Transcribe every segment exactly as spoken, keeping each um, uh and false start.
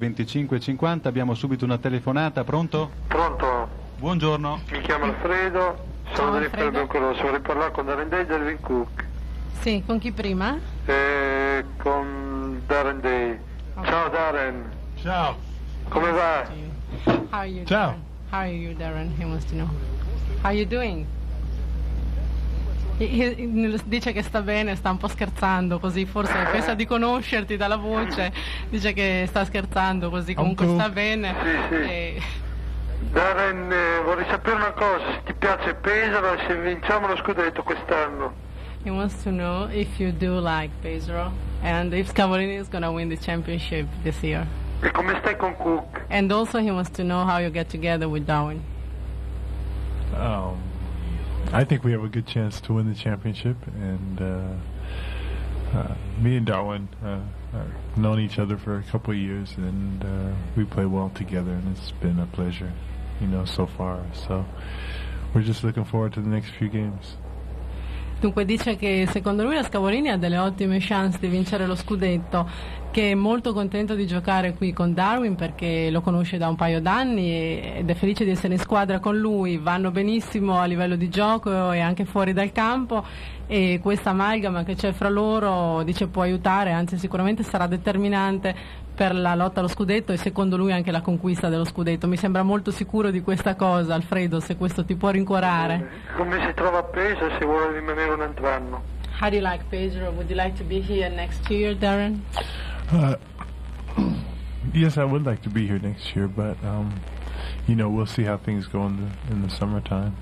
venticinque cinquanta, abbiamo subito una telefonata, pronto? Pronto? Buongiorno. Mi chiamo Alfredo, sono del Biancorosso, vorrei parlare con Darren Day e Delvin Cook. Sì, con chi prima? Eh, con Darren Day. Okay. Ciao Darren. Ciao. Come va? How are you? Ciao. Darren? How are you, Darren? He wants to know. How are you doing? Dice che sta bene, sta un po' scherzando così, forse pensa di conoscerti dalla voce, dice che sta scherzando così, comunque sta bene. Sì, sì. E... Darren, eh, vorrei sapere una cosa, se ti piace Pesaro e se vinciamo lo scudetto quest'anno. He wants to know if you do like Pesaro and if Scavolini is going to win the championship this year. E come stai con Cook? And also he wants to know how you get together with Darwin. Um, I think we have a good chance to win the championship, and uh, uh, me and Darwin uh, have known each other for a couple of years, and uh, we play well together, and it's been a pleasure, you know, so far. So we're just looking forward to the next few games. Dunque dice che secondo lui la Scavolini ha delle ottime chance di vincere lo scudetto, che è molto contento di giocare qui con Darwin perché lo conosce da un paio d'anni ed è felice di essere in squadra con lui, vanno benissimo a livello di gioco e anche fuori dal campo, e questa amalgama che c'è fra loro dice può aiutare, anzi sicuramente sarà determinante per la lotta allo scudetto e secondo lui anche la conquista dello scudetto. Mi sembra molto sicuro di questa cosa, Alfredo, se questo ti può rincuorare. Come si trova a Pesaro e se vuole rimanere un altro anno? How do you like Pesaro? Would you like to be here next year, Darren? Uh, yes, I would like to be here next year, but um, you know, we'll see how things go in the in the summertime,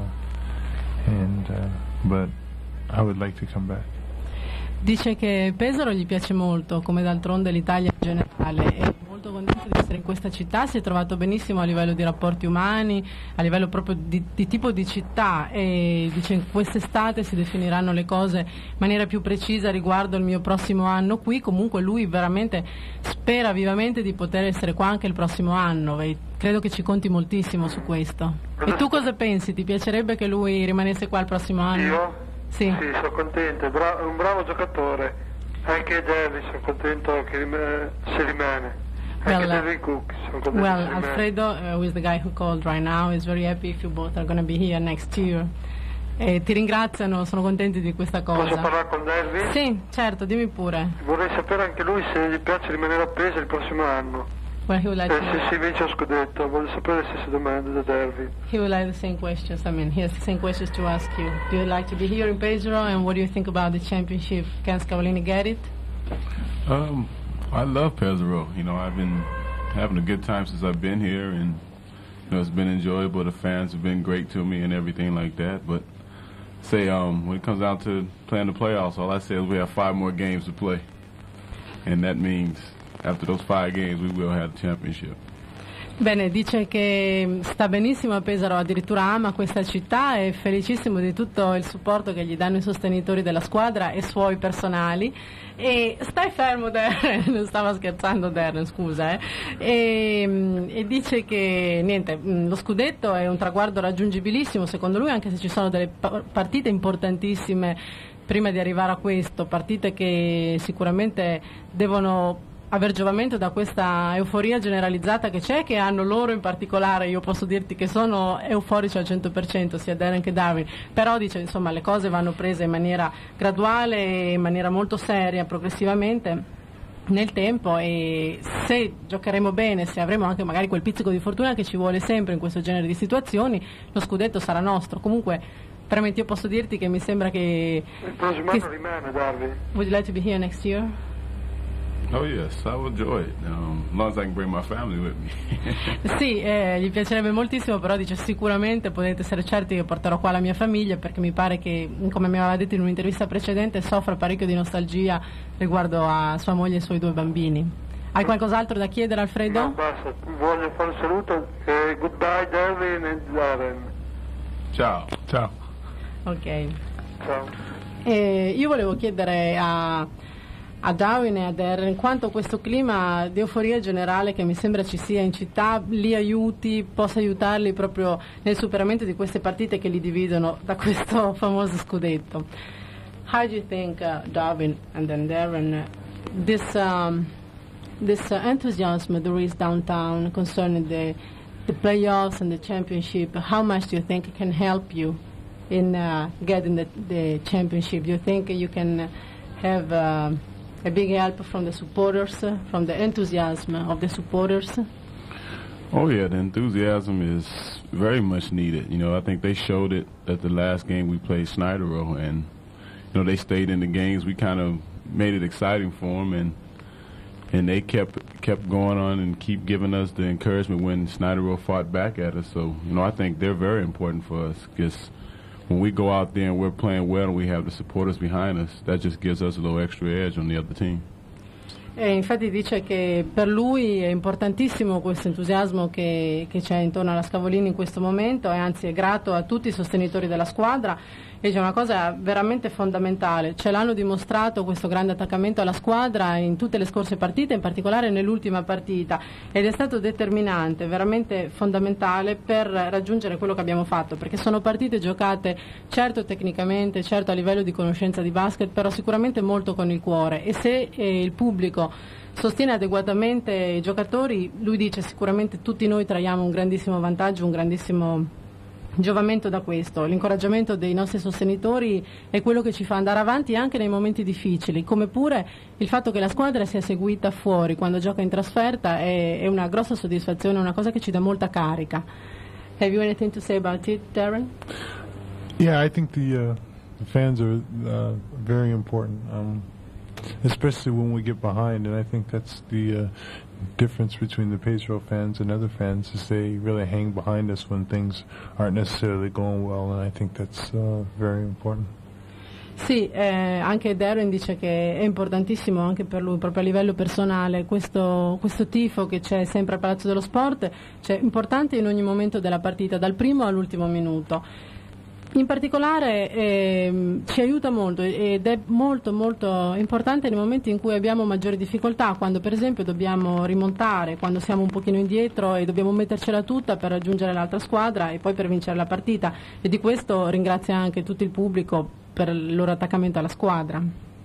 uh, and uh, but I would like to come back. Dice che Pesaro gli piace molto, come d'altronde l'Italia in generale, è molto contento di essere in questa città, si è trovato benissimo a livello di rapporti umani, a livello proprio di, di tipo di città, e dice in quest'estate si definiranno le cose in maniera più precisa riguardo il mio prossimo anno qui. Comunque lui veramente spera vivamente di poter essere qua anche il prossimo anno, e credo che ci conti moltissimo su questo. E tu cosa pensi? Ti piacerebbe che lui rimanesse qua il prossimo anno? Io? Sì, sì, sono contento, è bra- un bravo giocatore, anche Davis sono contento che rim- se rimane, anche well, Delvin Cook sono contento well, se rimane. Alfredo, uh, who is the guy who called right now, is very happy if you both are going to be here next year. E ti ringraziano, sono contenti di questa cosa. Posso parlare con Delvin? Sì, certo, dimmi pure. Vorrei sapere anche lui se gli piace rimanere appeso il prossimo anno. Well, he would like E to se si vince lo scudetto, voglio sapere le stesse domande da Delvin. He would like the same questions. I mean, he has the same questions to ask you. Do you like to be here in Pesaro, and what do you think about the championship? Can Scavolini get it? Um, I love Pesaro. You know, I've been having a good time since I've been here, and you know, it's been enjoyable. The fans have been great to me and everything like that. But say, um, when it comes down to playing the playoffs, all I say is we have five more games to play, and that means after those five games we will have the championship. Bene, dice che sta benissimo a Pesaro, addirittura ama questa città, è felicissimo di tutto il supporto che gli danno i sostenitori della squadra e suoi personali. E stai fermo Darren, stava scherzando Darren, scusa, eh. e, e dice che niente, lo scudetto è un traguardo raggiungibilissimo secondo lui, anche se ci sono delle partite importantissime prima di arrivare a questo, partite che sicuramente devono aver giovamento da questa euforia generalizzata che c'è, che hanno loro in particolare. Io posso dirti che sono euforici al cento per cento, sia Darren che Darwin, però dice insomma le cose vanno prese in maniera graduale e in maniera molto seria, progressivamente nel tempo, e se giocheremo bene, se avremo anche magari quel pizzico di fortuna che ci vuole sempre in questo genere di situazioni, lo scudetto sarà nostro. Comunque veramente io posso dirti che mi sembra che il prossimo che... anno rimane Darwin. Would you like to be here next year? Oh yes, I will enjoy it, um, as long as I can bring my family with me. Sì, eh, gli piacerebbe moltissimo, però dice sicuramente potete essere certi che porterò qua la mia famiglia, perché mi pare che, come mi aveva detto in un'intervista precedente, soffre parecchio di nostalgia riguardo a sua moglie e ai suoi due bambini. Hai qualcos'altro da chiedere, Alfredo? No, basta, voglio fare un saluto, eh, goodbye Darwin e Darren. Ciao. Ciao. Ok. Ciao. Eh, io volevo chiedere a a Darwin e a Darren quanto questo clima di euforia generale che mi sembra ci sia in città li aiuti, possa aiutarli proprio nel superamento di queste partite che li dividono da questo famoso scudetto. How do you think, uh, Darwin and then Darren, this um, this uh, enthusiasm there is downtown concerning the the playoffs and the championship, how much do you think it can help you in uh, getting the, the championship? Do you think you can have uh, a big help from the supporters, uh, from the enthusiasm of the supporters? Oh yeah, the enthusiasm is very much needed. You know, I think they showed it at the last game we played Snyder Row, and you know they stayed in the games. We kind of made it exciting for them, and and they kept kept going on and keep giving us the encouragement when Snyder Row fought back at us. So you know, I think they're very important for us, because when we go out there and we're playing well and we have the supporters behind us, that just gives us a little extra edge on the other team. E infatti dice che per lui è importantissimo questo entusiasmo che, che c'è intorno alla Scavolini in questo momento, e anzi è grato a tutti i sostenitori della squadra, e c'è una cosa veramente fondamentale: ce l'hanno dimostrato questo grande attaccamento alla squadra in tutte le scorse partite, in particolare nell'ultima partita, ed è stato determinante, veramente fondamentale per raggiungere quello che abbiamo fatto, perché sono partite giocate certo tecnicamente, certo a livello di conoscenza di basket, però sicuramente molto con il cuore, e se eh, il pubblico sostiene adeguatamente i giocatori, lui dice sicuramente tutti noi traiamo un grandissimo vantaggio, un grandissimo giovamento da questo. L'incoraggiamento dei nostri sostenitori è quello che ci fa andare avanti anche nei momenti difficili, come pure il fatto che la squadra sia seguita fuori quando gioca in trasferta è, è una grossa soddisfazione, una cosa che ci dà molta carica. Have you anything to say about it, Darren? Yeah, I think the, uh, the fans are uh, very important, um, especially when we get behind, and I think that's the uh, difference between the Pedro fans and other fans, is they really hang behind us when things aren't necessarily going well, and I think that's uh, very important. Sì, eh, anche Darren dice che è importantissimo anche per lui, proprio a livello personale, questo, questo tifo che c'è sempre al Palazzo dello Sport, cioè importante in ogni momento della partita, dal primo all'ultimo minuto. In particolare eh, ci aiuta molto ed è molto molto importante nei momenti in cui abbiamo maggiori difficoltà, quando per esempio dobbiamo rimontare, quando siamo un pochino indietro e dobbiamo mettercela tutta per raggiungere l'altra squadra e poi per vincere la partita, e di questo ringrazia anche tutto il pubblico per il loro attaccamento alla squadra.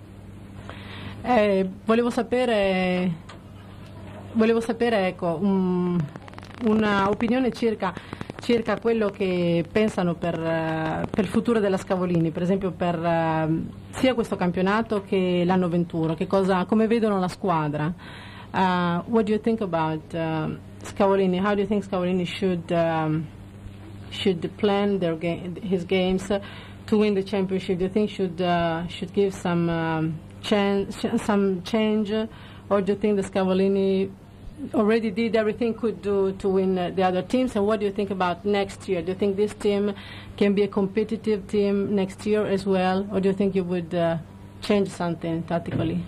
Eh, volevo sapere volevo sapere ecco um, una opinione circa circa quello che pensano per, uh, per il futuro della Scavolini, per esempio per uh, sia questo campionato che l'anno venturo, che cosa, come vedono la squadra. Uh, what do you think about uh, Scavolini? How do you think Scavolini should um, should plan their ga- his games to win the championship? Do you think should uh, should give some um, chan- some change, or do you think the Scavolini already did everything could do to win uh, the other teams? And what do you think about next year? Do you think this team can be a competitive team next year as well, or do you think you would uh, change something tactically?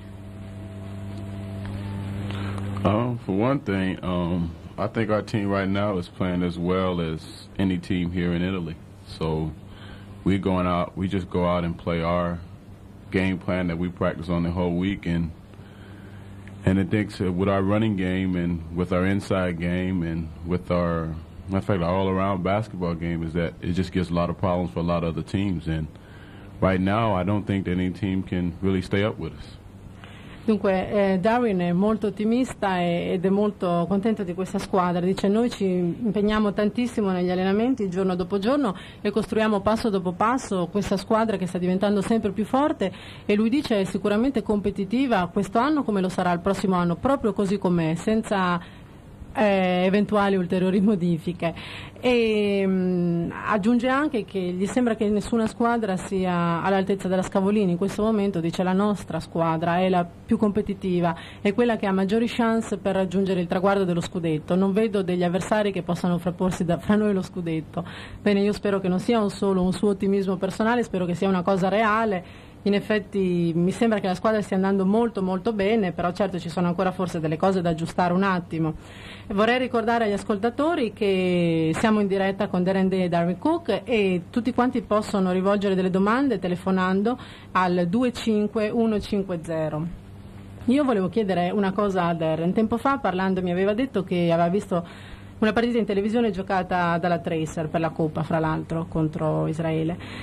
Um, for one thing, um, I think our team right now is playing as well as any team here in Italy. So we're going out, we just go out and play our game plan that we practice on the whole week, and And I think so with our running game and with our inside game and with our, matter of fact, our all-around basketball game, is that it just gives a lot of problems for a lot of other teams. And right now, I don't think that any team can really stay up with us. Dunque eh, Darwin è molto ottimista e, ed è molto contento di questa squadra. Dice: noi ci impegniamo tantissimo negli allenamenti giorno dopo giorno e costruiamo passo dopo passo questa squadra che sta diventando sempre più forte, e lui dice è sicuramente competitiva quest'anno come lo sarà il prossimo anno, proprio così com'è, senza Eh, eventuali ulteriori modifiche, e mh, aggiunge anche che gli sembra che nessuna squadra sia all'altezza della Scavolini in questo momento. Dice: la nostra squadra è la più competitiva, è quella che ha maggiori chance per raggiungere il traguardo dello scudetto, non vedo degli avversari che possano frapporsi da, fra noi lo scudetto. Bene, io spero che non sia un solo un suo ottimismo personale, spero che sia una cosa reale. In effetti mi sembra che la squadra stia andando molto molto bene, però certo ci sono ancora forse delle cose da aggiustare un attimo. E vorrei ricordare agli ascoltatori che siamo in diretta con Darren Day e Darwin Cook, e tutti quanti possono rivolgere delle domande telefonando al due cinque uno cinque zero. Io volevo chiedere una cosa a Darren. Tempo fa, parlando, mi aveva detto che aveva visto una partita in televisione giocata dalla Tracer per la Coppa, fra l'altro, contro Israele.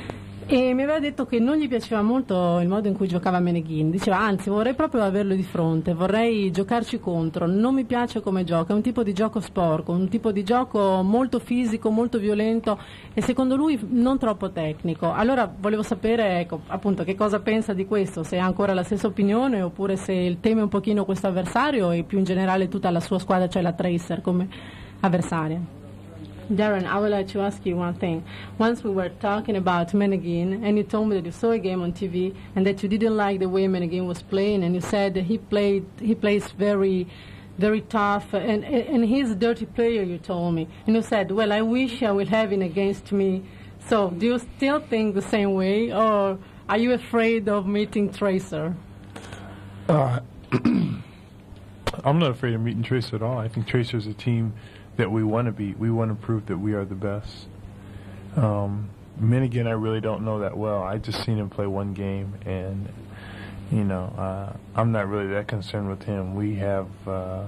e mi aveva detto che non gli piaceva molto il modo in cui giocava Meneghin, diceva anzi vorrei proprio averlo di fronte, vorrei giocarci contro, non mi piace come gioca, è un tipo di gioco sporco, un tipo di gioco molto fisico, molto violento e secondo lui non troppo tecnico. Allora volevo sapere, ecco, appunto, che cosa pensa di questo, se ha ancora la stessa opinione oppure se il teme un pochino questo avversario e più in generale tutta la sua squadra, cioè la Tracer come avversaria. Darren, I would like to ask you one thing. Once we were talking about Meneghin, and you told me that you saw a game on T V and that you didn't like the way Meneghin was playing, and you said that he played, he plays very, very tough, and and he's a dirty player. You told me, and you said, well, I wish I would have him against me. So, do you still think the same way, or are you afraid of meeting Tracer? Uh, I'm not afraid of meeting Tracer at all. I think Tracer's a team that we want to beat. We want to prove that we are the best. Um, Meneghin, I really don't know that well. I just seen him play one game, and you know, uh, I'm not really that concerned with him. We have uh, uh,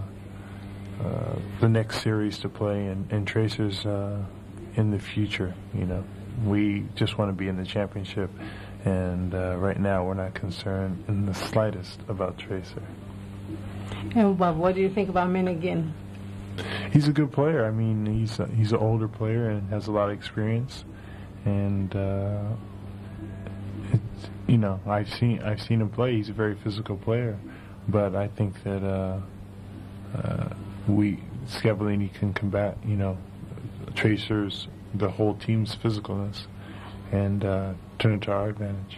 the next series to play, and, and Tracer's uh, in the future. You know, we just want to be in the championship, and uh, right now we're not concerned in the slightest about Tracer. And Bob, what do you think about Meneghin? He's a good player. I mean, he's a, he's an older player and has a lot of experience, and uh, it's, you know, I've seen I've seen him play. He's a very physical player, but I think that uh, uh, we Scavolini can combat, you know, Tracer's, the whole team's physicalness, and uh, turn it to our advantage.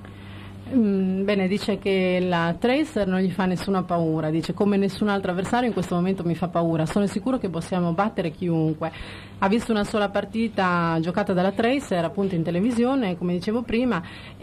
Mm, bene, dice che la Tracer non gli fa nessuna paura, dice come nessun altro avversario in questo momento mi fa paura, sono sicuro che possiamo battere chiunque. Ha visto una sola partita giocata dalla Tracer appunto in televisione, come dicevo prima,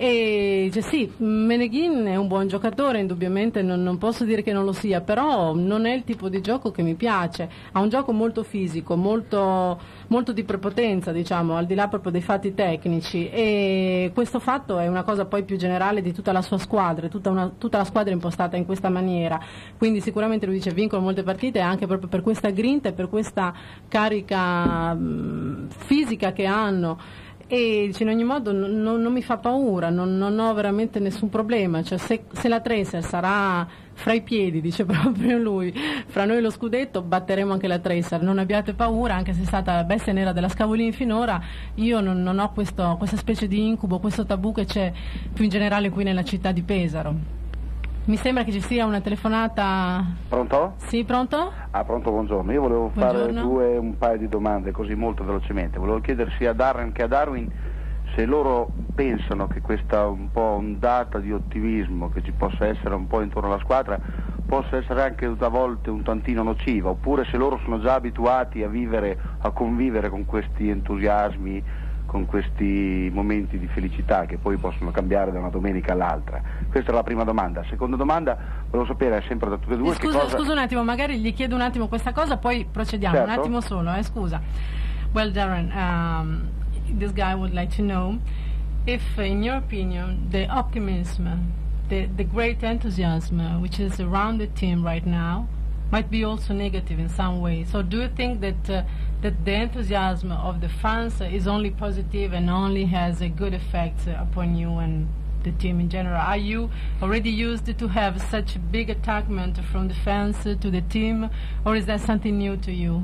e dice sì, Meneghin è un buon giocatore, indubbiamente non, non posso dire che non lo sia, però non è il tipo di gioco che mi piace, ha un gioco molto fisico, molto, molto di prepotenza, diciamo, al di là proprio dei fatti tecnici, e questo fatto è una cosa poi più generale di tutta la sua squadra, tutta, una, tutta la squadra è impostata in questa maniera, quindi sicuramente lui dice vincono molte partite anche proprio per questa grinta e per questa carica mh, fisica che hanno, e dice in ogni modo non, non, non mi fa paura, non, non ho veramente nessun problema, cioè se, se la Tracer sarà fra i piedi, dice proprio lui, fra noi lo scudetto batteremo anche la Tracer, non abbiate paura, anche se è stata la bestia nera della Scavolini finora, io non, non ho questo, questa specie di incubo, questo tabù che c'è più in generale qui nella città di Pesaro. Mi sembra che ci sia una telefonata. Pronto? Sì, pronto? Ah, pronto, buongiorno. Io volevo Buongiorno. fare due, un paio di domande così molto velocemente. Volevo chiedere sia a Darren che a Darwin se loro pensano che questa un po' ondata di ottimismo che ci possa essere un po' intorno alla squadra possa essere anche a volte un tantino nociva, oppure se loro sono già abituati a vivere, a convivere con questi entusiasmi, con questi momenti di felicità che poi possono cambiare da una domenica all'altra. Questa è la prima domanda. Seconda domanda, volevo sapere sempre da tutte e due scusa, che cosa... Scusa un attimo, magari gli chiedo un attimo questa cosa, poi procediamo. Certo. Un attimo solo, eh, scusa. Well, Darren, um, this guy would like to know if, in your opinion, the optimism, the, the great enthusiasm which is around the team right now might be also negative in some way. So do you think that uh, that the enthusiasm of the fans is only positive and only has a good effect upon you and the team in general? Are you already used to have such a big attachment from the fans to the team, or is that something new to you?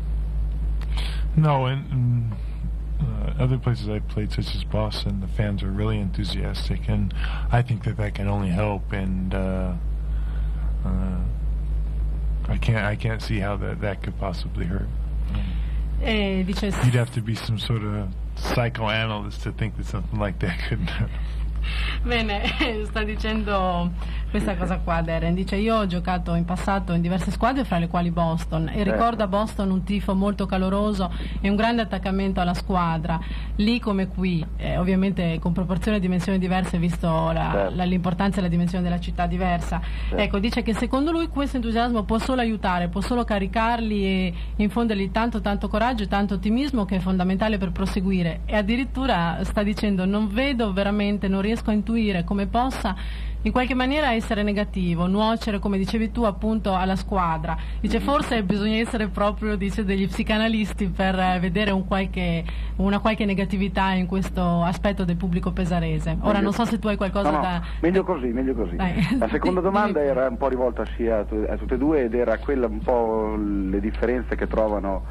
No, in, in uh, other places I've played, such as Boston, the fans are really enthusiastic, and I think that that can only help. And uh, uh, I can't, I can't see how that that could possibly hurt. Eh, dice, You'd have to be some sort of psychoanalyst to think that something like that could. Bene, sta dicendo questa cosa qua Darren, dice io ho giocato in passato in diverse squadre fra le quali Boston e ricordo a Boston un tifo molto caloroso e un grande attaccamento alla squadra, lì come qui, eh, ovviamente con proporzioni e dimensioni diverse visto la, certo. la, l'importanza e la dimensione della città diversa, certo. Ecco, dice che secondo lui questo entusiasmo può solo aiutare, può solo caricarli e infondergli tanto tanto coraggio e tanto ottimismo che è fondamentale per proseguire, e addirittura sta dicendo non vedo veramente, non riesco riesco a intuire come possa in qualche maniera essere negativo, nuocere, come dicevi tu, appunto alla squadra. Dice forse bisogna essere proprio, dice, degli psicanalisti per eh, vedere un qualche, una qualche negatività in questo aspetto del pubblico pesarese. Ora meglio, non so se tu hai qualcosa no, no, da... meglio così, meglio così. Dai. La seconda domanda era un po' rivolta sia a, tu, a tutte e due ed era quella un po' le differenze che trovano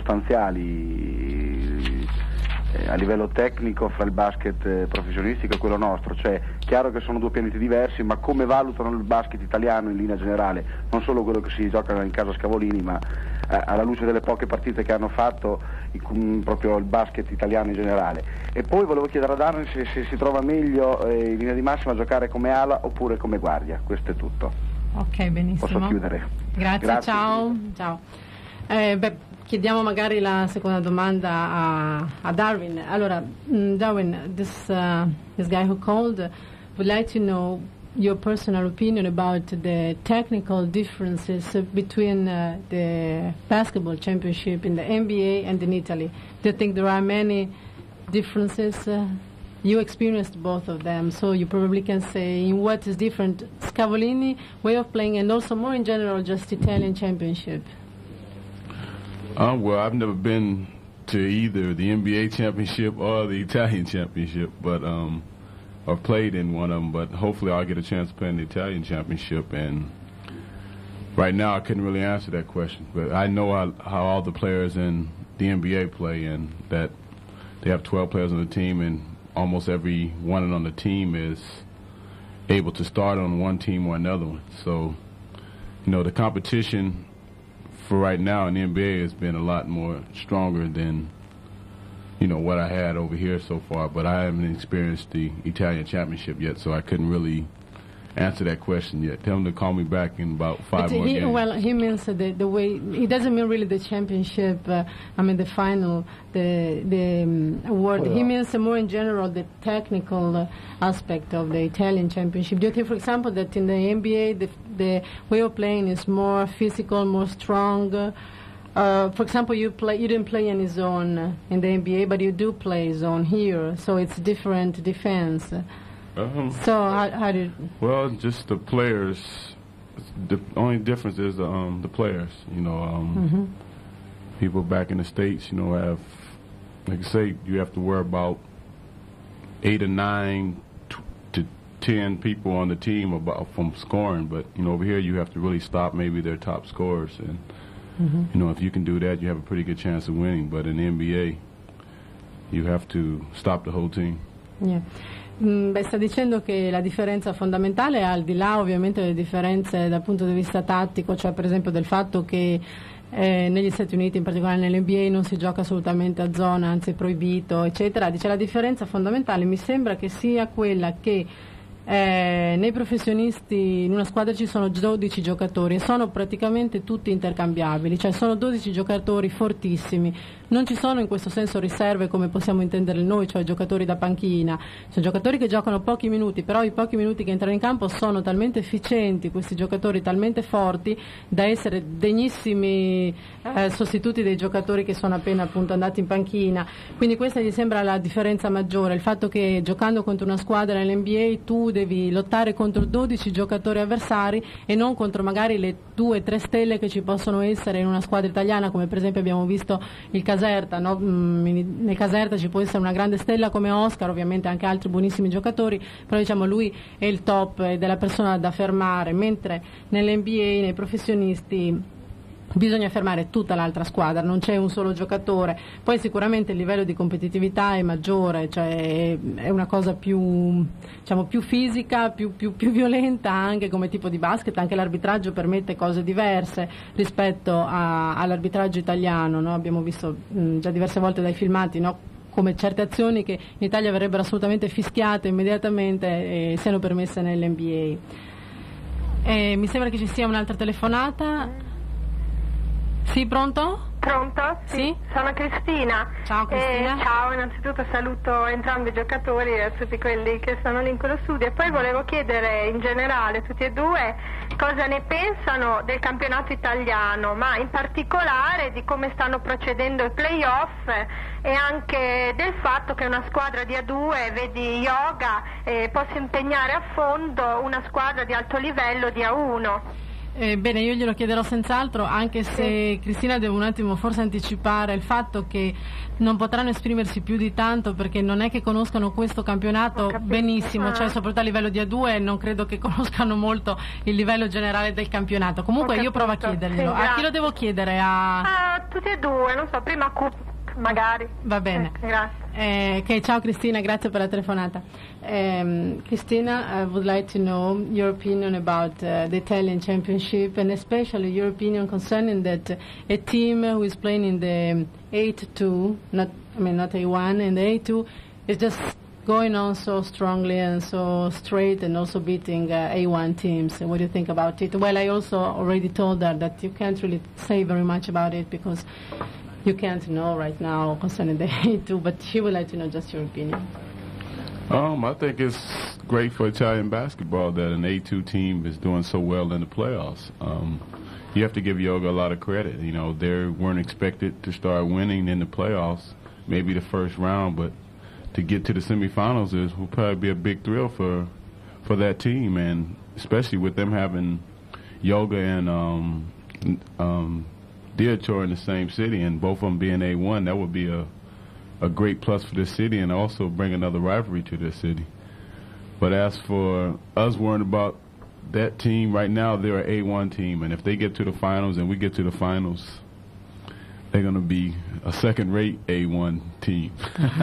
sostanziali eh, a livello tecnico fra il basket eh, professionistico e quello nostro, cioè chiaro che sono due pianeti diversi, ma come valutano il basket italiano in linea generale, non solo quello che si gioca in casa Scavolini, ma eh, alla luce delle poche partite che hanno fatto i, proprio il basket italiano in generale. E poi volevo chiedere a Darren se, se si trova meglio eh, in linea di massima a giocare come ala oppure come guardia. Questo è tutto. Ok, benissimo. Posso chiudere? Grazie, Grazie. ciao. Ciao. Eh, beh, chiediamo magari la seconda domanda a, a Darwin. Allora, mm, Darwin, this, uh, this guy who called uh, would like to know your personal opinion about the technical differences between uh, the basketball championship in the N B A and in Italy. Do you think there are many differences? Uh, you experienced both of them, so you probably can say in what is different Scavolini way of playing and also more in general just Italian championship. Um, well, I've never been to either the N B A championship or the Italian championship, but um, or played in one of them. But hopefully, I'll get a chance to play in the Italian championship. And right now, I couldn't really answer that question. But I know how, how all the players in the N B A play, and that they have twelve players on the team, and almost every one on the team is able to start on one team or another one. So, you know, the competition for right now in the N B A has been a lot more stronger than, you know, what I had over here so far. But I haven't experienced the Italian championship yet, so I couldn't really answer that question yet. Tell him to call me back in about five But more he, games. well, he means the the way he doesn't mean really the championship. Uh, I mean the final, the the um, award. Well, he means uh, more in general the technical uh, aspect of the Italian championship. Do you think, for example, that in the N B A the the way of playing is more physical, more strong? Uh, uh, for example, you play you didn't play any zone uh, in the N B A, but you do play zone here, so it's different defense. Um, So how, how did? Well, just the players. The only difference is um, the players. You know, um, Mm-hmm. people back in the States, you know, have, like I say, you have to worry about eight or nine t- to ten people on the team about from scoring. But, you know, over here you have to really stop maybe their top scorers. And, Mm-hmm. you know, if you can do that, you have a pretty good chance of winning. But in the N B A, you have to stop the whole team. Yeah. Mm, beh, sta dicendo che la differenza fondamentale è al di là ovviamente delle differenze dal punto di vista tattico, cioè per esempio del fatto che eh, negli Stati Uniti, in particolare nell'N B A, non si gioca assolutamente a zona, anzi è proibito, eccetera. Dice la differenza fondamentale mi sembra che sia quella che Eh, nei professionisti in una squadra ci sono dodici giocatori e sono praticamente tutti intercambiabili, cioè sono dodici giocatori fortissimi, non ci sono in questo senso riserve come possiamo intendere noi, cioè giocatori da panchina, sono giocatori che giocano pochi minuti, però i pochi minuti che entrano in campo sono talmente efficienti, questi giocatori talmente forti da essere degnissimi eh, sostituti dei giocatori che sono appena appunto andati in panchina, quindi questa gli sembra la differenza maggiore, il fatto che giocando contro una squadra nell'N B A tu devi lottare contro dodici giocatori avversari e non contro magari le due o tre stelle che ci possono essere in una squadra italiana, come per esempio abbiamo visto il Caserta, no? mm, nel Caserta ci può essere una grande stella come Oscar, ovviamente anche altri buonissimi giocatori, però diciamo lui è il top, è della persona da fermare, mentre nell'N B A, nei professionisti bisogna fermare tutta l'altra squadra, non c'è un solo giocatore, poi sicuramente il livello di competitività è maggiore, cioè è una cosa più, diciamo, più fisica, più, più, più violenta anche come tipo di basket, anche l'arbitraggio permette cose diverse rispetto a, all'arbitraggio italiano, no? Abbiamo visto mh, già diverse volte dai filmati, no? Come certe azioni che in Italia verrebbero assolutamente fischiate immediatamente e siano permesse nell'N B A. E mi sembra che ci sia un'altra telefonata. Sì, pronto? Pronto? Sì? Sono Cristina. Ciao Cristina. Eh, ciao, innanzitutto saluto entrambi i giocatori e tutti quelli che sono lì in quello studio e poi volevo chiedere in generale tutti e due cosa ne pensano del campionato italiano, ma in particolare di come stanno procedendo i play-off e anche del fatto che una squadra di A due, vedi Yoga, eh, possa impegnare a fondo una squadra di alto livello di A uno. Eh, bene, io glielo chiederò senz'altro, anche se sì. Cristina deve un attimo forse anticipare il fatto che non potranno esprimersi più di tanto perché non è che conoscano questo campionato benissimo, ah. cioè soprattutto a livello di A due non credo che conoscano molto il livello generale del campionato. Comunque io provo a chiederglielo. Sì, a chi lo devo chiedere? A... a tutti e due, non so, prima a Cup magari. Va bene. Eh, grazie. Eh, okay, ciao Cristina, grazie per la telefonata. Um, Cristina, I would like to know your opinion about uh, the Italian Championship and especially your opinion concerning that a team who is playing in the A two, not I mean not A one, and the A two is just going on so strongly and so straight and also beating uh, A one teams. What do you think about it? Well, I also already told her that you can't really say very much about it because you can't know right now concerning the A two, but she would like to know just your opinion. Um, I think it's great for Italian basketball that an A two team is doing so well in the playoffs. Um, you have to give Yoga a lot of credit. You know, they weren't expected to start winning in the playoffs, maybe the first round, but to get to the semifinals is will probably be a big thrill for for that team, and especially with them having Yoga and um, um, Diator in the same city, and both of them being A one, that would be a a great plus for this city and also bring another rivalry to this city. But as for us worrying about that team, right now they're an A one team, and if they get to the finals and we get to the finals, they're going to be a second-rate A one team.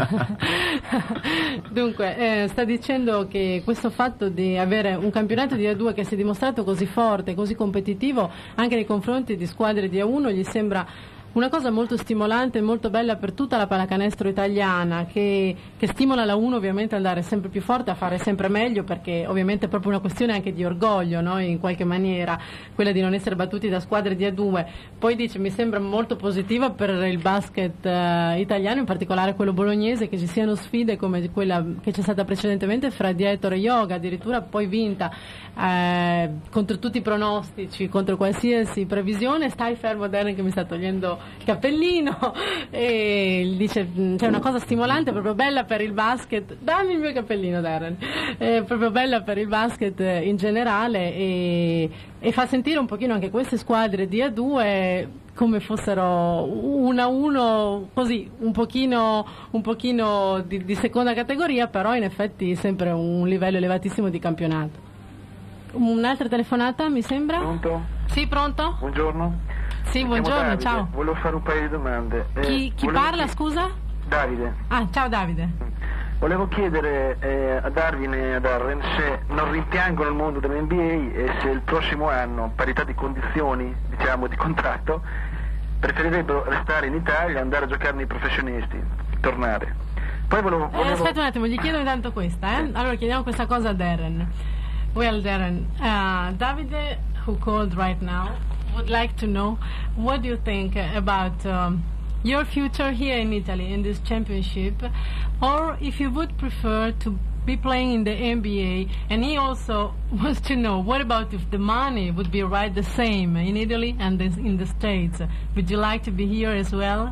Dunque, eh, sta dicendo che questo fatto di avere un campionato di A due che si è dimostrato così forte, così competitivo anche nei confronti di squadre di A uno gli sembra una cosa molto stimolante e molto bella per tutta la pallacanestro italiana che, che stimola la uno ovviamente ad andare sempre più forte, a fare sempre meglio, perché ovviamente è proprio una questione anche di orgoglio, no? In qualche maniera, quella di non essere battuti da squadre di A due. Poi dice, mi sembra molto positiva per il basket eh, italiano, in particolare quello bolognese, che ci siano sfide come quella che c'è stata precedentemente fra Diator e Yoga, addirittura poi vinta eh, contro tutti i pronostici, contro qualsiasi previsione. Stai fermo Darren che mi sta togliendo il cappellino, e dice c'è una cosa stimolante, proprio bella per il basket. Dammi il mio cappellino Darren, è proprio bella per il basket in generale, e, e fa sentire un pochino anche queste squadre di A due come fossero uno a uno, così un pochino, un pochino di, di seconda categoria, però in effetti sempre un livello elevatissimo di campionato. Un'altra telefonata mi sembra? Pronto? Sì, pronto? Buongiorno. Sì, buongiorno, Davide. ciao. Volevo fare un paio di domande. Eh, chi chi parla, chied- scusa? Davide. Ah, ciao Davide. Volevo chiedere eh, a Darwin e a Darren se non rimpiangono il mondo dell'N B A e se il prossimo anno, parità di condizioni, diciamo, di contratto, preferirebbero restare in Italia e andare a giocare nei professionisti, tornare. Poi volevo... volevo... Eh, aspetta un attimo, gli chiedo intanto questa, eh? Allora chiediamo questa cosa a Darren. Well, Darren, uh, Davide, who called right now, would like to know what do you think about um, your future here in Italy in this championship, or if you would prefer to be playing in the N B A. And he also wants to know what about if the money would be right the same in Italy and in the States. Would you like to be here as well?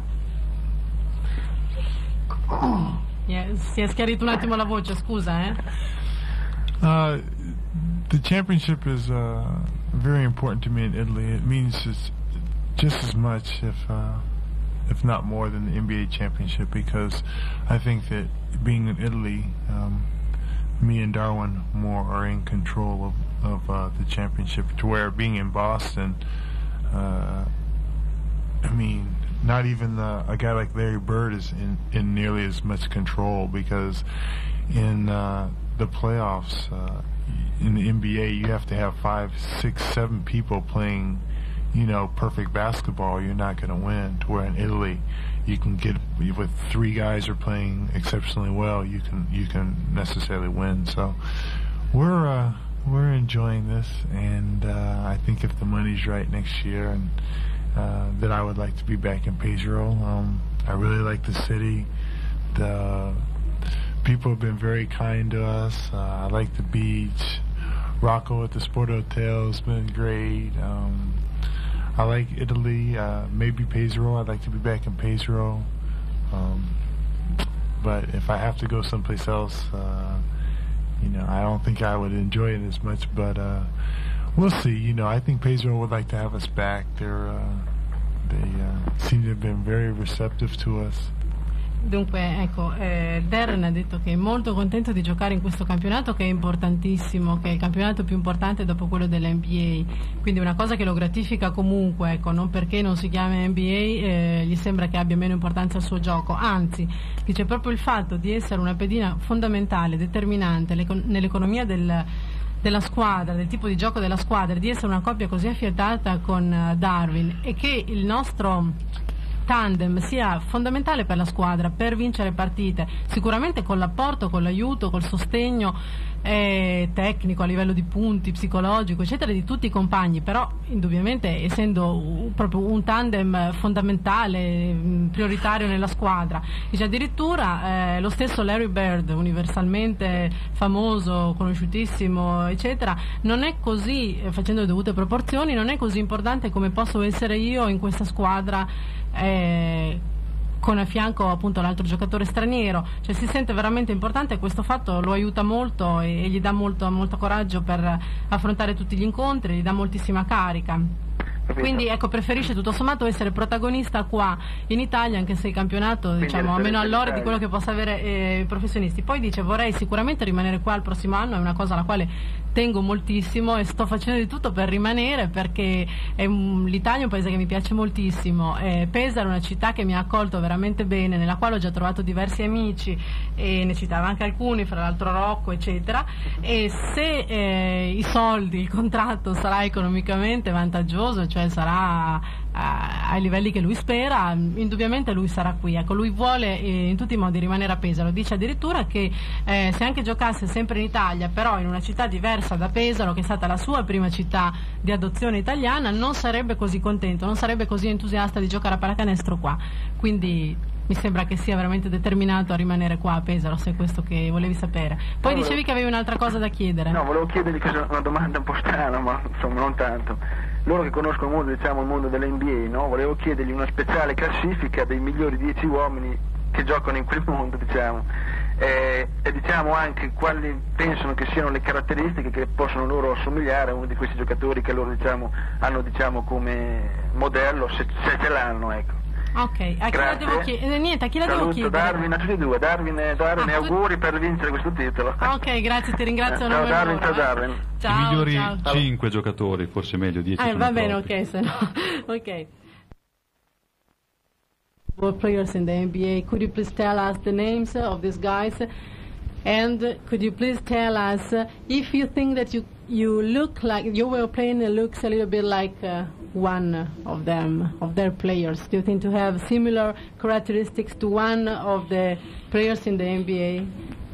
Yes, si è schiarito un attimo la voce, scusa, eh? Uh, the championship is uh, very important to me in Italy. It means it's just as much, if uh, if not more, than the N B A championship, because I think that being in Italy, um, me and Darwin more are in control of, of uh, the championship, to where being in Boston, uh, I mean, not even the, a guy like Larry Bird is in, in nearly as much control, because in uh, the playoffs, uh, in the N B A, you have to have five, six, seven people playing, you know, perfect basketball. You're not going to win. To where in Italy, you can get, with three guys are playing exceptionally well, you can you can necessarily win. So we're uh, we're enjoying this, and uh, I think if the money's right next year, and uh, that I would like to be back in Pesaro. Um, I really like the city. The people have been very kind to us. Uh, I like the beach. Rocco at the Sport Hotel has been great. Um, I like Italy. Uh, maybe Pesaro. I'd like to be back in Pesaro. Um, but if I have to go someplace else, uh, you know, I don't think I would enjoy it as much. But uh, we'll see. You know, I think Pesaro would like to have us back. They're, uh, they uh, seem to have been very receptive to us. Dunque, ecco, eh, Darren ha detto che è molto contento di giocare in questo campionato, che è importantissimo, che è il campionato più importante dopo quello dell'N B A, quindi una cosa che lo gratifica comunque, ecco, non perché non si chiama N B A eh, gli sembra che abbia meno importanza il suo gioco, anzi, dice proprio il fatto di essere una pedina fondamentale, determinante nell'economia del della squadra, del tipo di gioco della squadra, di essere una coppia così affiatata con uh, Darwin, e che il nostro tandem sia fondamentale per la squadra, per vincere partite, sicuramente con l'apporto, con l'aiuto, col sostegno eh, tecnico a livello di punti, psicologico eccetera di tutti i compagni, però indubbiamente essendo uh, proprio un tandem fondamentale, mh, prioritario nella squadra. Dice addirittura eh, lo stesso Larry Bird, universalmente famoso, conosciutissimo eccetera, non è così, eh, facendo le dovute proporzioni, non è così importante come posso essere io in questa squadra eh, con a fianco appunto l'altro giocatore straniero, cioè si sente veramente importante, e questo fatto lo aiuta molto e, e gli dà molto, molto coraggio per affrontare tutti gli incontri, gli dà moltissima carica. Quindi ecco, preferisce tutto sommato essere protagonista qua in Italia, anche se il campionato diciamo ha meno all'ora di quello che possa avere eh, i professionisti. Poi dice vorrei sicuramente rimanere qua il prossimo anno, è una cosa alla quale tengo moltissimo e sto facendo di tutto per rimanere, perché è un, l'Italia è un paese che mi piace moltissimo, eh, Pesaro è una città che mi ha accolto veramente bene, nella quale ho già trovato diversi amici e ne citava anche alcuni, fra l'altro Rocco eccetera, e se eh, i soldi, il contratto sarà economicamente vantaggioso, cioè sarà a, ai livelli che lui spera, indubbiamente lui sarà qui. Ecco, lui vuole eh, in tutti i modi rimanere a Pesaro, dice addirittura che eh, se anche giocasse sempre in Italia, però in una città diversa da Pesaro, che è stata la sua prima città di adozione italiana, non sarebbe così contento, non sarebbe così entusiasta di giocare a pallacanestro qua, quindi mi sembra che sia veramente determinato a rimanere qua a Pesaro, se è questo che volevi sapere. Poi no, dicevi che avevi un'altra cosa da chiedere. No, volevo chiedergli una domanda un po' strana, ma insomma non tanto. Loro che conoscono molto, diciamo, il mondo dell'N B A, no? Volevo chiedergli una speciale classifica dei migliori dieci uomini che giocano in quel mondo, diciamo, e, e diciamo anche quali pensano che siano le caratteristiche che possono loro assomigliare a uno di questi giocatori che loro diciamo hanno diciamo come modello, se, se ce l'hanno, ecco. Ok, a chi la devo chiedere? Niente, a chi la Saluto devo chiedere? Darwin, a tutti e due, Darwin e Darwin, ah, e auguri tu... per vincere questo titolo. Ok, grazie, ti ringrazio. Ciao Darwin, ciao Darwin. Ciao, I migliori ciao. cinque giocatori, forse meglio dieci. Ah, va bene, troppi. ok, se no. Ok. For players in the N B A, could you please tell us the names of these guys? And could you please tell us uh, if you think that you you look like your way of playing looks a little bit like uh, one of them, of their players? Do you think to have similar characteristics to one of the players in the N B A?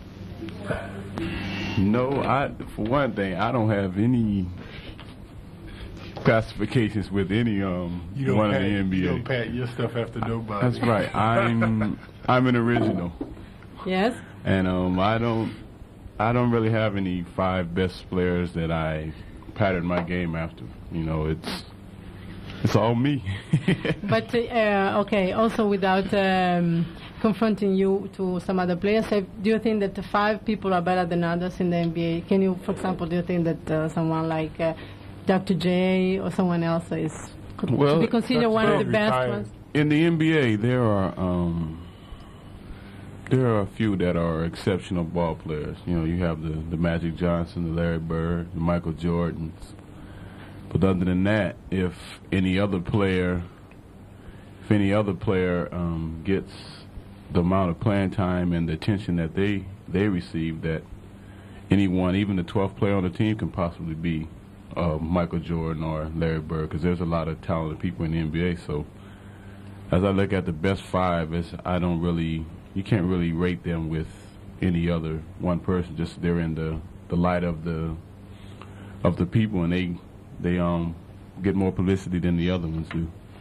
No, I. For one thing, I don't have any classifications with any um You don't one pat, of the N B A. You don't pat your stuff after nobody. That's right. I'm I'm an original. Yes. And um, I don't, I don't really have any five best players that I pattern my game after. You know, it's, it's all me. But uh, okay, also without um, confronting you to some other players, do you think that the five people are better than others in the N B A? Can you, for example, do you think that uh, someone like uh, Doctor J or someone else is could well, be considered one of the best retired. ones? In the N B A, there are. Um, There are a few that are exceptional ball players. You know, you have the, the Magic Johnson, the Larry Bird, the Michael Jordans. But other than that, if any other player, if any other player um, gets the amount of playing time and the attention that they they receive, that anyone, even the twelfth player on the team, can possibly be uh, Michael Jordan or Larry Bird, because there's a lot of talented people in the N B A. So as I look at the best five, it's, I don't really. You can't really rate them with any other one person. Just they're in the, the light of the of the people, and they they um get more publicity than the other ones do.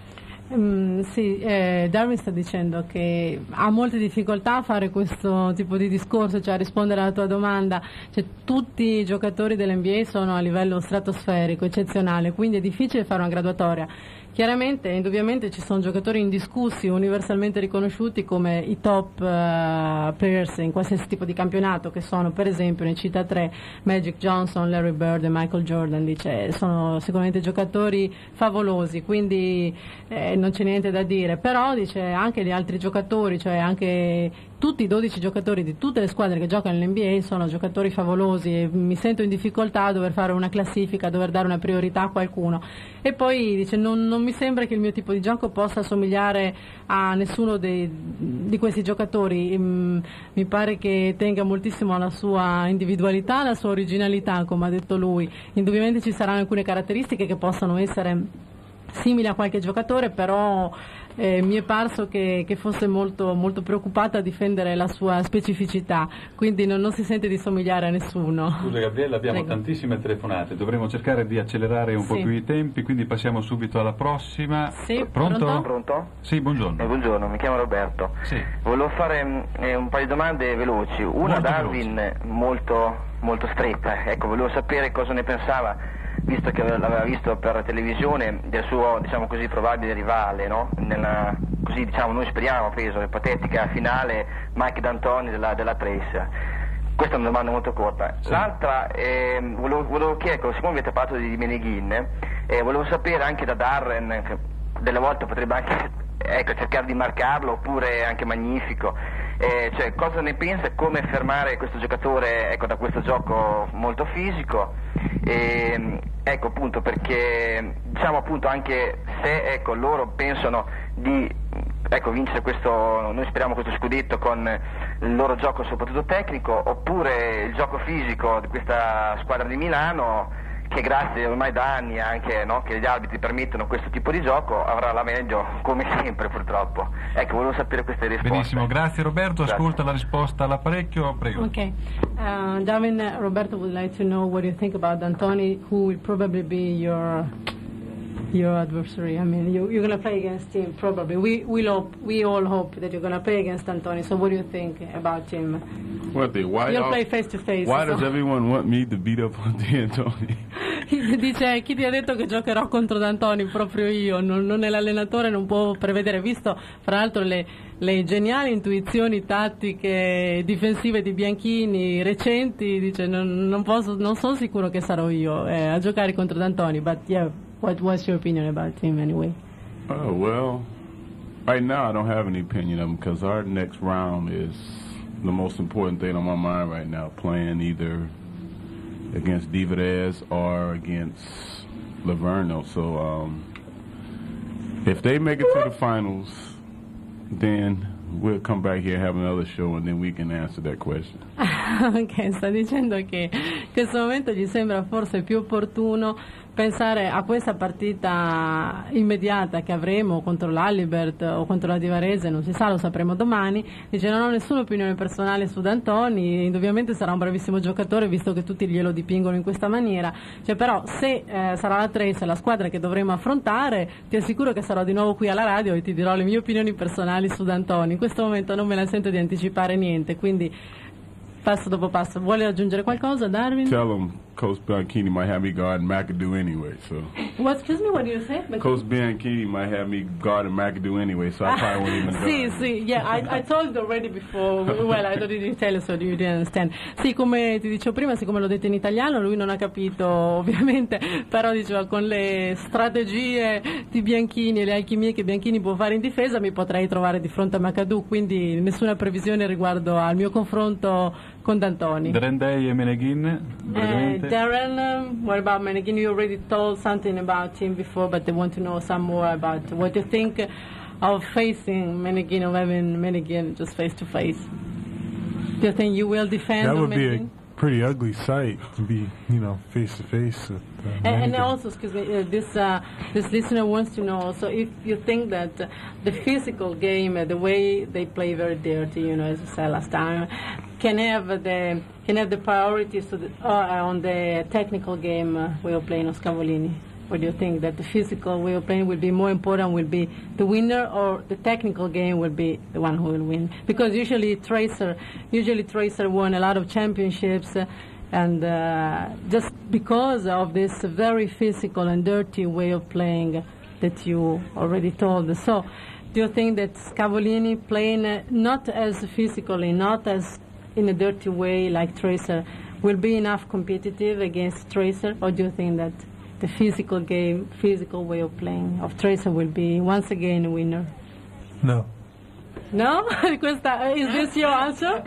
Mm, sì, eh, Darwin sta dicendo che ha molte difficoltà a fare questo tipo di discorso, cioè a rispondere alla tua domanda. Cioè, tutti i giocatori dell'N B A sono a livello stratosferico, eccezionale, quindi è difficile fare una graduatoria. Chiaramente, indubbiamente ci sono giocatori indiscussi, universalmente riconosciuti come i top uh, players in qualsiasi tipo di campionato, che sono per esempio, ne cita tre, Magic Johnson, Larry Bird e Michael Jordan. Dice, sono sicuramente giocatori favolosi, quindi eh, non c'è niente da dire, però dice anche gli altri giocatori, cioè anche tutti i dodici giocatori di tutte le squadre che giocano nell'N B A sono giocatori favolosi e mi sento in difficoltà a dover fare una classifica, a dover dare una priorità a qualcuno. E poi dice non, non mi sembra che il mio tipo di gioco possa assomigliare a nessuno dei, di questi giocatori. Mm, mi pare che tenga moltissimo alla sua individualità, alla sua originalità, come ha detto lui. Indubbiamente ci saranno alcune caratteristiche che possano essere simili a qualche giocatore, però eh, mi è parso che, che fosse molto, molto preoccupata a difendere la sua specificità, quindi non, non si sente di somigliare a nessuno. Scusa Gabriella, abbiamo Prego. tantissime telefonate, dovremmo cercare di accelerare un Sì. po' più i tempi, quindi passiamo subito alla prossima. Sì, Pronto? pronto? Pronto? Sì, buongiorno. Eh, buongiorno, mi chiamo Roberto. Sì. Volevo fare eh, un paio di domande veloci. Una a Molto Darwin molto, molto stretta. Ecco, volevo sapere cosa ne pensava, visto che l'aveva visto per televisione, del suo, diciamo così, probabile rivale, no? Nella, così diciamo, noi speriamo, peso, ipotetica finale, Mike D'Antoni della, della Trace. Questa è una domanda molto corta. Sì. L'altra, eh, volevo, volevo chiedere, siccome avete parlato di Meneghin, eh, volevo sapere anche da Darren, che delle volte potrebbe anche ecco, cercare di marcarlo, oppure anche Magnifico, eh, cioè cosa ne pensa e come fermare questo giocatore, ecco, da questo gioco molto fisico, e, ecco appunto perché diciamo appunto anche se ecco, loro pensano di ecco, vincere questo, noi speriamo questo scudetto con il loro gioco soprattutto tecnico, oppure il gioco fisico di questa squadra di Milano, che grazie ormai da anni anche, no, che gli arbitri permettono questo tipo di gioco, avrà la meglio come sempre purtroppo. Ecco, volevo sapere queste risposte. Benissimo, grazie Roberto, Grazie. ascolta la risposta all'apparecchio, prego. Okay. Uh, Darwin, Roberto would like to know what you think about D'Antoni, who will probably be your your adversary. I mean, you, you're going to play against him probably. We we hope we all hope that you're going to play against D'Antoni. So, what do you think about him? What the why? You'll y'all- play face to face. Why so- does everyone want me to beat up on D'Antoni? Dice, chi ti ha detto che giocherò contro D'Antoni? Proprio io, non, non è l'allenatore, non può prevedere, visto fra l'altro le, le geniali intuizioni tattiche difensive di Bianchini recenti, dice non, non, posso, non sono sicuro che sarò io eh, a giocare contro D'Antoni, but yeah, what was your opinion about him anyway? Oh well, right now I don't have any opinion of him because our next round is the most important thing on my mind right now. Playing either against Divarez or against Laverno. So um, if they make it to the finals, then we'll come back here and have another show, and then we can answer that question. Ok, sta dicendo che in questo momento gli sembra forse più opportuno pensare a questa partita immediata che avremo contro l'Alibert o contro la Divarese, non si sa, lo sapremo domani. Dice non ho nessuna opinione personale su D'Antoni, indubbiamente sarà un bravissimo giocatore visto che tutti glielo dipingono in questa maniera, cioè, però se eh, sarà la Trace la squadra che dovremo affrontare, ti assicuro che sarò di nuovo qui alla radio e ti dirò le mie opinioni personali su D'Antoni. In questo momento non me la sento di anticipare niente, quindi passo dopo passo. Vuole aggiungere qualcosa, Darwin? Tell them Coach Bianchini might have me guarding McAdoo anyway. So What, excuse me, what do you say? Coach Bianchini might have me guarding McAdoo anyway. So I probably won't even Sì, guard. sì, yeah, I, I told already before, well, I didn't tell you so you didn't understand. Sì, come ti dicevo prima, siccome l'ho detto in italiano, lui non ha capito ovviamente, però diceva con le strategie di Bianchini e le alchimie che Bianchini può fare in difesa mi potrei trovare di fronte a McAdoo, quindi nessuna previsione riguardo al mio confronto con D'Antoni. Drendei e Meneghin, Uh, brevemente. Darren, um, what about Meneghin? You already told something about him before, but they want to know some more about what you think of facing Meneghin, of having Meneghin just face to face. Do you think you will defend That would be Meneghin? a pretty ugly sight to be, you know, face to face with. Uh, And, and Meneghin. also, excuse me, uh, this uh, this listener wants to know also if you think that uh, the physical game, uh, the way they play very dirty, you know, as you said last time, can have the can have the priorities to the, uh, on the technical game uh, we are playing on Scavolini. Or do you think that the physical way of playing will be more important, will be the winner, or the technical game will be the one who will win? Because usually Tracer, usually Tracer won a lot of championships, uh, and uh, just because of this very physical and dirty way of playing that you already told. So, do you think that Scavolini playing uh, not as physically, not as in a dirty way like Tracer, will be enough competitive against Tracer, or do you think that the physical game, physical way of playing of Tracer will be once again a winner? No. No? Questa, is this your answer?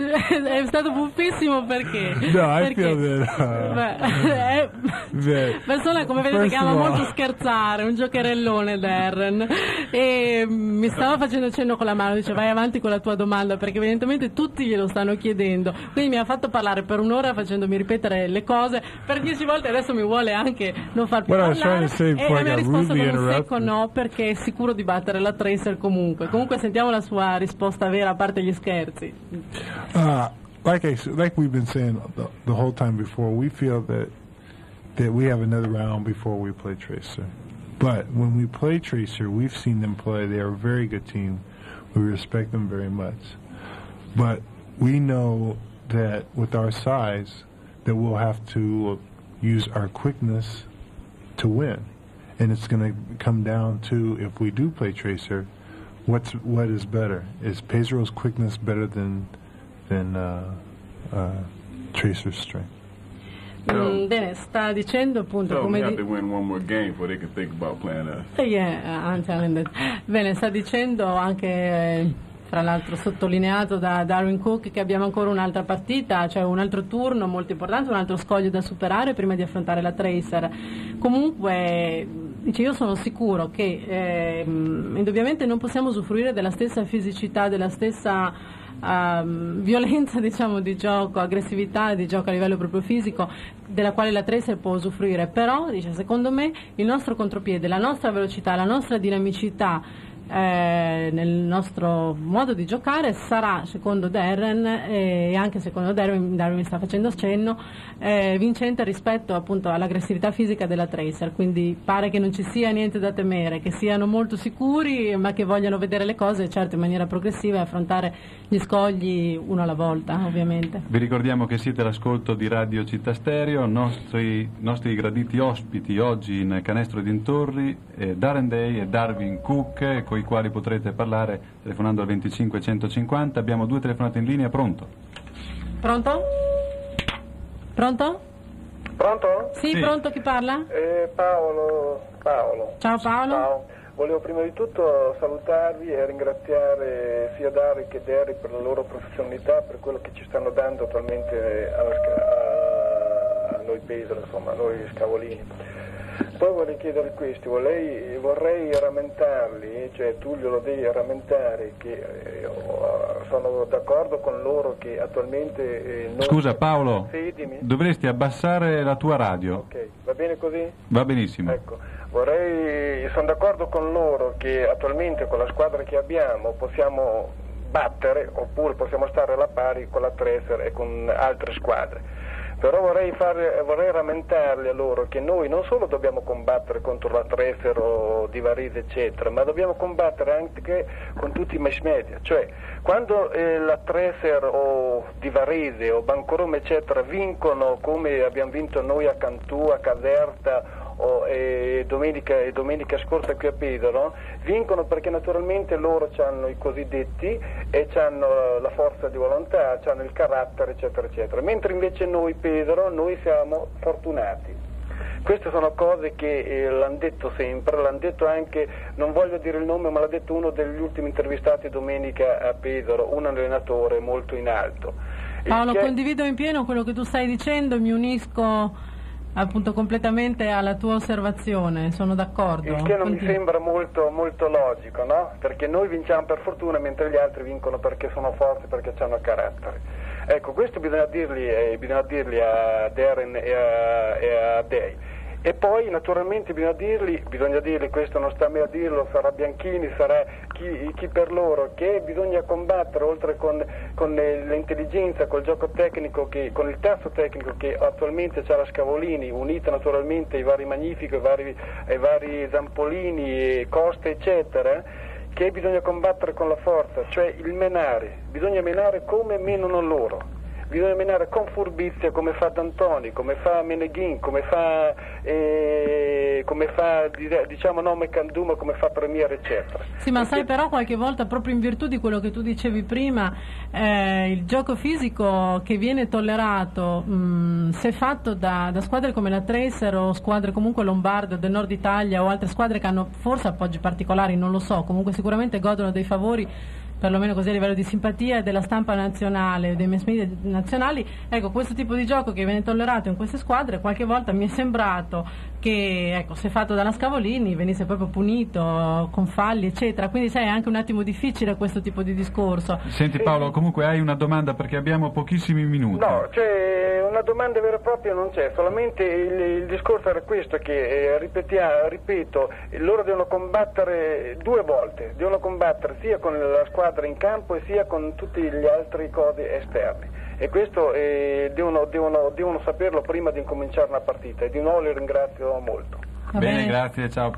È stato buffissimo perché? No, I perché, feel that, uh, beh, that persona come vedete che ama all, molto scherzare, un giocherellone Darren, e mi stava facendo cenno con la mano, dice vai avanti con la tua domanda perché evidentemente tutti glielo stanno chiedendo, quindi mi ha fatto parlare per un'ora facendomi ripetere le cose per dieci volte, adesso mi vuole anche non far più What parlare e mi ha risposto con un interrupted. secco no perché è sicuro di battere la Tracer comunque. Comunque sentiamo la sua risposta vera a parte gli scherzi. Uh, like I, like we've been saying the, the whole time before, we feel that that we have another round before we play Tracer. But when we play Tracer, we've seen them play. They are a very good team. We respect them very much. But we know that with our size, that we'll have to use our quickness to win. And it's going to come down to, if we do play Tracer, what's what is better? Is Pesaro's quickness better than than uh, uh, Tracer's strength? Mm, bene, sta dicendo appunto So we come have di- to win one more game before they can think about playing us. Yeah, I'm telling that. Bene, sta dicendo anche, eh, fra l'altro sottolineato da Darwin Cook, che abbiamo ancora un'altra partita, cioè un altro turno molto importante, un altro scoglio da superare prima di affrontare la Tracer. Comunque, dice, io sono sicuro che eh, indubbiamente non possiamo usufruire della stessa fisicità, della stessa Um, violenza, diciamo, di gioco, aggressività di gioco a livello proprio fisico della quale la Tracer può usufruire, però dice, secondo me il nostro contropiede, la nostra velocità, la nostra dinamicità eh, nel nostro modo di giocare sarà, secondo Darren e anche secondo Darwin, Darwin mi sta facendo accenno, eh, vincente rispetto appunto all'aggressività fisica della Tracer, quindi pare che non ci sia niente da temere, che siano molto sicuri ma che vogliano vedere le cose certo in maniera progressiva e affrontare gli scogli uno alla volta, ovviamente. Vi ricordiamo che siete all'ascolto di Radio Città Stereo, nostri, nostri graditi ospiti oggi in Canestro e dintorni, eh, Darren Day e Darwin Cook, con i quali potrete parlare telefonando al venticinque centocinquanta. Abbiamo due telefonate in linea, pronto? Pronto? Pronto? Pronto? Sì, Sì. pronto, chi parla? Eh, Paolo, Paolo. Ciao Paolo. Ciao. Volevo prima di tutto salutarvi e ringraziare sia Dari che Derry per la loro professionalità, per quello che ci stanno dando attualmente alla, a, a noi Pesaro, insomma, a noi Scavolini. Poi vorrei chiedervi questo, vorrei, vorrei rammentarli, cioè tu glielo devi rammentare, che eh, sono d'accordo con loro che attualmente... Eh, noi... Scusa Paolo, Sì, dimmi. dovresti abbassare la tua radio. Ok, va bene così? Va benissimo. Ecco, vorrei, sono d'accordo con loro che attualmente con la squadra che abbiamo possiamo battere oppure possiamo stare alla pari con la Tracer e con altre squadre. Però vorrei, fare, vorrei rammentarli a loro che noi non solo dobbiamo combattere contro la Tracer o Di Varese eccetera, ma dobbiamo combattere anche con tutti i mass media, cioè quando eh, la Tracer o Di Varese o Bancorum eccetera vincono come abbiamo vinto noi a Cantù, a Caserta o, e, domenica, e domenica scorsa qui a Pesaro, vincono perché naturalmente loro hanno i cosiddetti e hanno la forza di volontà, hanno il carattere eccetera eccetera, mentre invece noi Pesaro, noi siamo fortunati. Queste sono cose che eh, l'hanno detto sempre, l'hanno detto anche, non voglio dire il nome, ma l'ha detto uno degli ultimi intervistati domenica a Pesaro, un allenatore molto in alto. Paolo, che... condivido in pieno quello che tu stai dicendo, mi unisco appunto completamente alla tua osservazione, sono d'accordo. Il che non Continu- mi sembra molto, molto logico, no? Perché noi vinciamo per fortuna mentre gli altri vincono perché sono forti, perché hanno carattere. Ecco, questo bisogna dirgli, eh, bisogna dirgli a Darren e a, e a Day. E poi naturalmente bisogna dirgli, bisogna dirgli, questo non sta a me a dirlo, sarà Bianchini, sarà chi, chi per loro, che bisogna combattere oltre con, con l'intelligenza, col gioco tecnico, che, con il tasso tecnico che attualmente c'ha la Scavolini, unita naturalmente ai vari Magnifico, ai vari, ai vari Zampolini, e Costa eccetera, che bisogna combattere con la forza, cioè il menare, bisogna menare come menano loro. Bisogna menare con furbizia come fa D'Antoni, come fa Meneghin, come fa, eh, come fa diciamo Nome Canduma, come fa Premier eccetera. Sì, ma sai però qualche volta proprio in virtù di quello che tu dicevi prima, eh, il gioco fisico che viene tollerato mh, se fatto da, da squadre come la Tracer o squadre comunque lombarde del nord Italia o altre squadre che hanno forse appoggi particolari, non lo so, comunque sicuramente godono dei favori, perlomeno così a livello di simpatia della stampa nazionale, dei mass media nazionali. Ecco, questo tipo di gioco che viene tollerato in queste squadre qualche volta mi è sembrato che, ecco, se fatto dalla Scavolini venisse proprio punito con falli eccetera, quindi sai, è anche un attimo difficile questo tipo di discorso. Senti Paolo, comunque hai una domanda perché abbiamo pochissimi minuti. No, cioè una domanda vera e propria non c'è, solamente il, il discorso era questo, che eh, ripetia, ripeto, loro devono combattere due volte, devono combattere sia con la squadra in campo e sia con tutti gli altri codi esterni, e questo eh, devono, devono, devono saperlo prima di incominciare una partita, e di nuovo li ringrazio molto. Bene, grazie, ciao.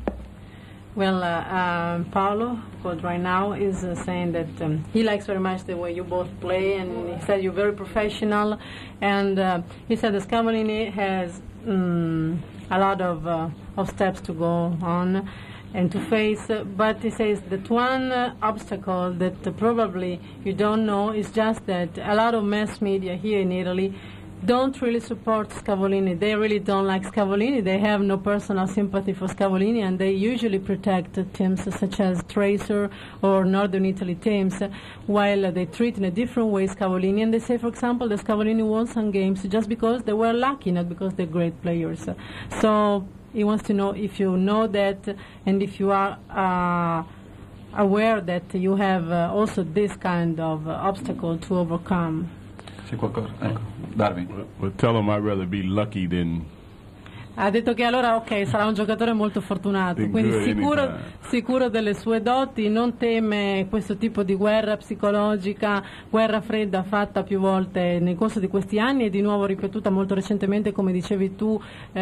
Well, uh, uh, Paolo, coach right now, is uh, saying that um, he likes very much the way you both play, and he said you're very professional, and uh, he said the Scavolini has um, a lot of, uh, of steps to go on and to face, but he says that one uh, obstacle that uh, probably you don't know is just that a lot of mass media here in Italy don't really support Scavolini. They really don't like Scavolini. They have no personal sympathy for Scavolini, and they usually protect uh, teams such as Tracer or Northern Italy teams, uh, while uh, they treat in a different way Scavolini. And they say, for example, that Scavolini won some games just because they were lucky, not because they're great players. So he wants to know if you know that, and if you are uh, aware that you have uh, also this kind of uh, obstacle to overcome. C'è qualcosa? Ecco, Darwin. Well, well, tell him I'd rather be lucky than... Ha detto che allora ok, sarà un giocatore molto fortunato, quindi sicuro, sicuro delle sue doti, non teme questo tipo di guerra psicologica, guerra fredda fatta più volte nel corso di questi anni e di nuovo ripetuta molto recentemente, come dicevi tu,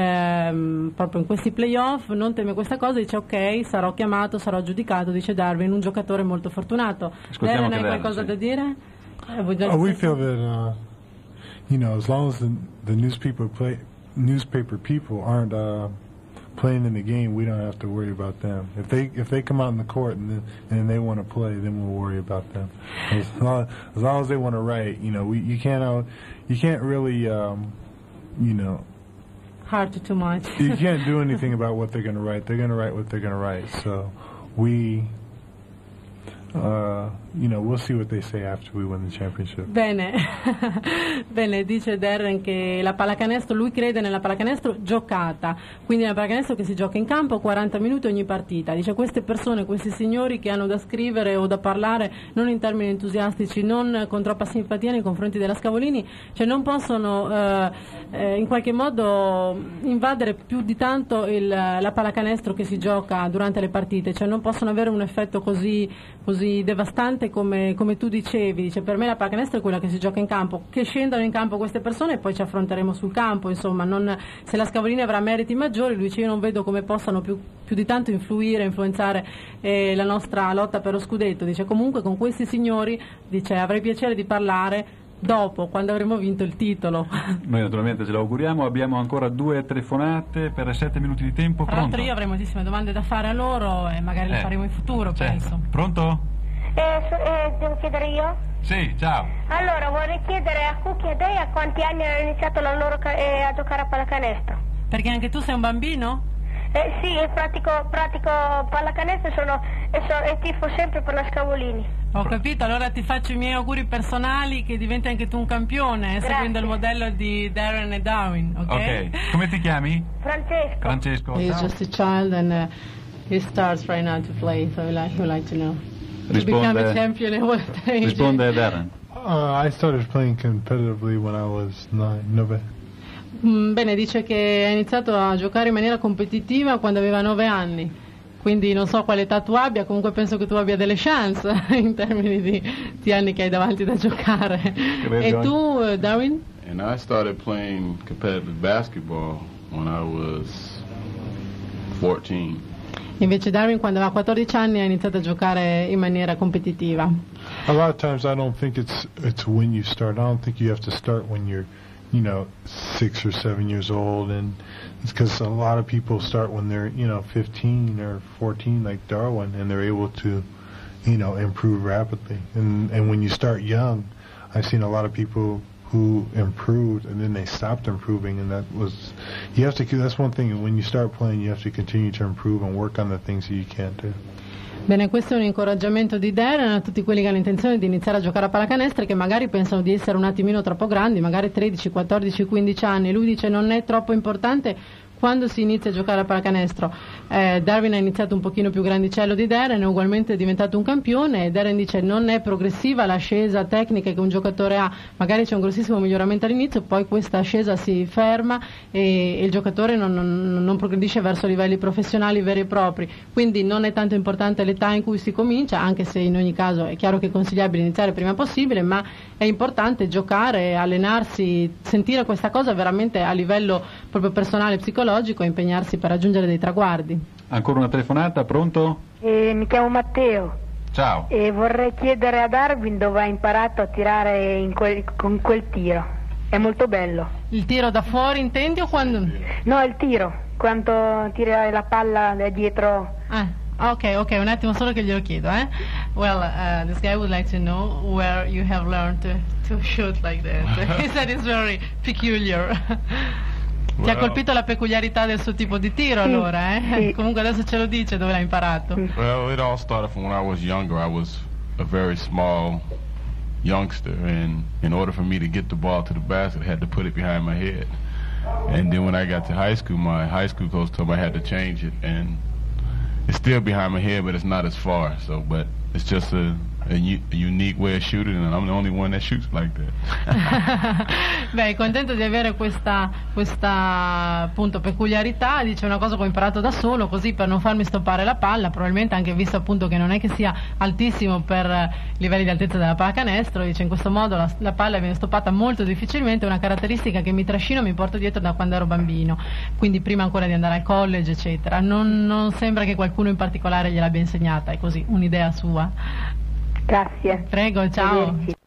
ehm, proprio in questi playoff. Non teme questa cosa, dice ok, sarò chiamato, sarò giudicato, dice Darwin, un giocatore molto fortunato. Darwin, hai qualcosa sì. da dire? Uh, we feel that, uh, you know, as long as the, the newspaper play, newspaper people aren't uh, playing in the game, we don't have to worry about them. If they if they come out in the court and then, and they want to play, then we'll worry about them. As long as, long as they want to write, you know, we you can't uh, you can't really, um, you know. Hard to too much. You can't do anything about what they're going to write. They're going to write what they're going to write. So we. Uh, you know, we'll see what they say after we win the championship. Bene, bene, dice Darren che la pallacanestro, lui crede nella pallacanestro giocata, quindi nella pallacanestro che si gioca in campo quaranta minuti ogni partita. Dice queste persone, questi signori che hanno da scrivere o da parlare non in termini entusiastici, non con troppa simpatia nei confronti della Scavolini, cioè non possono eh, eh, in qualche modo invadere più di tanto il, la pallacanestro che si gioca durante le partite, cioè non possono avere un effetto così, così devastante come, come tu dicevi. Dice per me la pallacanestro è quella che si gioca in campo, che scendano in campo queste persone e poi ci affronteremo sul campo, insomma, non, se la Scavolini avrà meriti maggiori, lui dice io non vedo come possano più, più di tanto influire, influenzare eh, la nostra lotta per lo scudetto. Dice comunque con questi signori, dice avrei piacere di parlare dopo, quando avremo vinto il titolo. Noi naturalmente ce lo auguriamo. Abbiamo ancora due telefonate per sette minuti di tempo. Tra l'altro io avrei moltissime domande da fare a loro e magari eh. le faremo in futuro, certo. penso. Pronto? Eh, eh, devo chiedere io? Sì, ciao. Allora, vorrei chiedere a Cucchi e a Dei a quanti anni hanno iniziato la loro ca- eh, a giocare a pallacanestro. Perché anche tu sei un bambino? Eh, sì, pratico, pratico pallacanestro e, sono, e, so, e tifo sempre per la Scavolini. Ho capito, allora ti faccio i miei auguri personali che diventi anche tu un campione, eh, seguendo il modello di Darren e Darwin, ok? Ok, come ti chiami? Francesco. Francesco. He's just a child and uh, he starts right now to play, so he like, he would like to know. Risponde, to become a champion at what age? Risponde Darren. Uh, I started playing competitively when I was nine, nove. Mm, bene, dice che ha iniziato a giocare in maniera competitiva quando aveva nove anni, quindi non so quale età tu abbia, comunque penso che tu abbia delle chance in termini di, di anni che hai davanti da giocare. E tu, uh, Darwin? And I started playing competitive basketball when I was fourteen. Invece Darwin quando aveva quattordici anni ha iniziato a giocare in maniera competitiva. A lot of times I don't think it's it's when you start. I don't think you have to start when you're, you know, six or seven years old, and it's because a lot of people start when they're, you know, fifteen or fourteen, like Darwin, and they're able to, you know, improve rapidly. And and when you start young, I've seen a lot of people who improved and then they stopped improving, and that was, you have to, that's one thing, when you start playing you have to continue to improve and work on the things that you can't do. Bene, questo è un incoraggiamento di Darren a tutti quelli che hanno intenzione di iniziare a giocare a pallacanestro e che magari pensano di essere un attimino troppo grandi, magari tredici, quattordici, quindici anni. Lui dice non è troppo importante quando si inizia a giocare a pallacanestro. eh, Darwin ha iniziato un pochino più grandicello di Darren, è ugualmente diventato un campione, e Darren dice non è progressiva l'ascesa tecnica che un giocatore ha, magari c'è un grossissimo miglioramento all'inizio, poi questa ascesa si ferma e, e il giocatore non, non, non progredisce verso livelli professionali veri e propri, quindi non è tanto importante l'età in cui si comincia, anche se in ogni caso è chiaro che è consigliabile iniziare il prima possibile, ma è importante giocare, allenarsi, sentire questa cosa veramente a livello proprio personale e psicologico e impegnarsi per raggiungere dei traguardi. Ancora una telefonata, pronto? Eh, mi chiamo Matteo. Ciao. E vorrei chiedere a Darwin dove ha imparato a tirare in quel, con quel tiro. È molto bello. Il tiro da fuori intendi o quando? No, il tiro, quando tira la palla da dietro. Ah. Ok, ok, un attimo solo che glielo chiedo, eh? Well, uh, this guy would like to know where you have learned to, to shoot like that. He said it's very peculiar. Ti ha colpito la peculiarità del suo tipo di tiro, sì, allora, eh? Sì. Comunque adesso ce lo dice dove l'ha imparato. Well, it all started from when I was younger. I was a very small youngster, and in order for me to get the ball to the basket, I had to put it behind my head. And then when I got to high school, my high school coach told me I had to change it, and it's still behind my head, but it's not as far. So, but it's just a, a, u- a unique way of shooting, and I'm the only one that shoots like that. Beh, contento di avere questa, questa appunto peculiarità, dice una cosa che ho imparato da solo, così per non farmi stoppare la palla, probabilmente anche visto appunto che non è che sia altissimo per i livelli di altezza della pallacanestro, dice in questo modo la, la palla viene stoppata molto difficilmente, è una caratteristica che mi trascino, mi porto dietro da quando ero bambino, quindi prima ancora di andare al college eccetera. Non, non sembra che qualcuno in particolare gliel'abbia insegnata, è così, un'idea sua. Grazie. Prego, ciao.